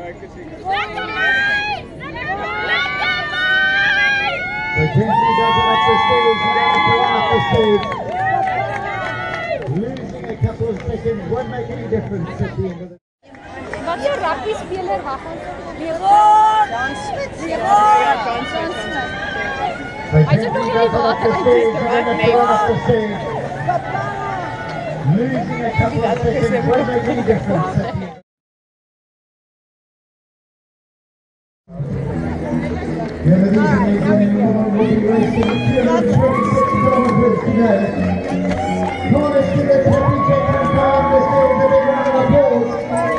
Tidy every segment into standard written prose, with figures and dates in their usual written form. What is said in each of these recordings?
So Kinsey does it up the stage, he does it off the stage. Losing a couple of seconds won't make any difference at the end of the Wat is rugby speler wag ons? John Smith. John Smith. So Kinsey does it up the stage, he does it off the stage. Losing a couple of seconds won't make any difference at the end. The Indonesian will be racing 226 kilometers today. Promise to get happy Jacob Brown this day with a big round of applause.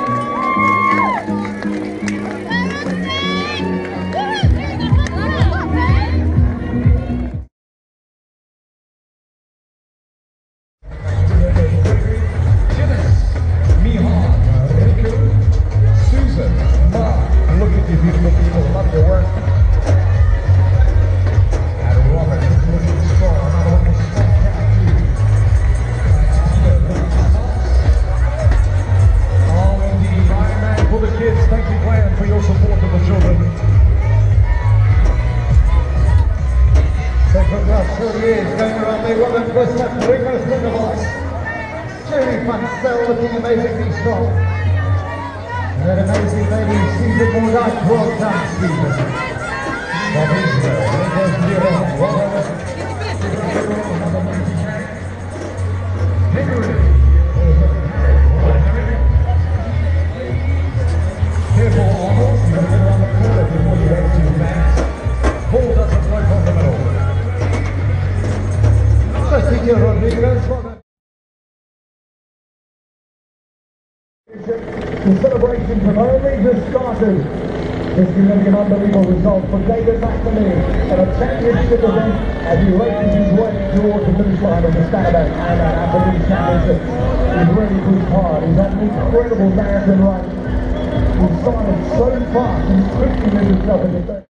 Dennis, Mihan, Riku, Susan, Mark, look at you beautiful people, love your work. Jerry Funsell looking amazingly strong. And that amazing lady, Stephen Mordyke, well done, Stephen. From Israel, there goes Leon. Henry. Careful, almost. You've got to get around the corner before you head to the fans. Ball doesn't work on the middle. Sergio Rodriguez. The celebrations have only just started. This is going to be an unbelievable result for David McNamee at a championship event as he races his way towards the finish line of the Standard Ironman African Championship. He's really pushed hard. He's had an incredible marathon run. He's started so fast and quickly made himself into third.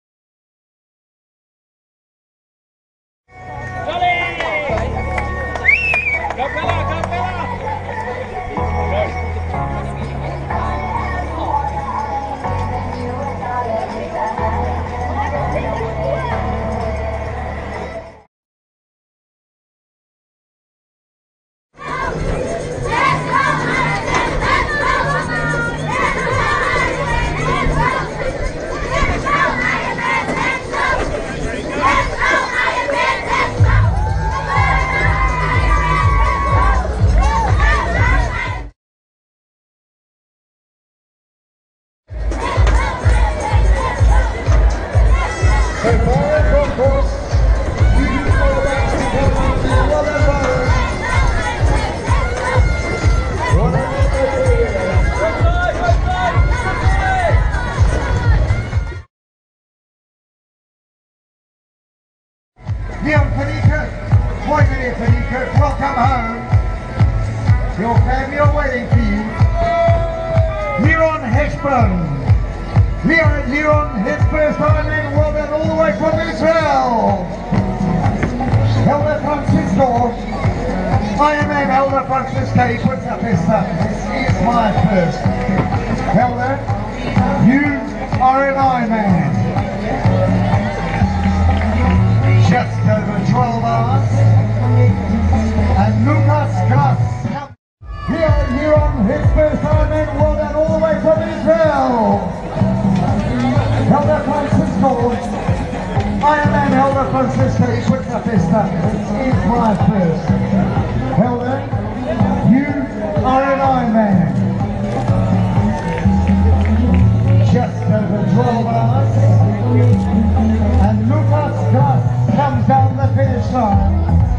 Leon Panika, boy Leon Panika, welcome home. Your family are waiting for you. Leon Heshburn. Leon, his first Ironman world and all the way from Israel. Helder Francisco. Ironman Helder Francisco, he puts up his stuff. This is my first. Helder, you are an Ironman. Just over 12 hours. And Lucas Gas. Here on his first Ironman world and all the way from Israel. Helder Francisco. Ironman Helder Francisco, he puts up his stuff. This is my first. Helder, you are an Ironman. Just over 12 hours. And Lucas Gas comes down the finish line.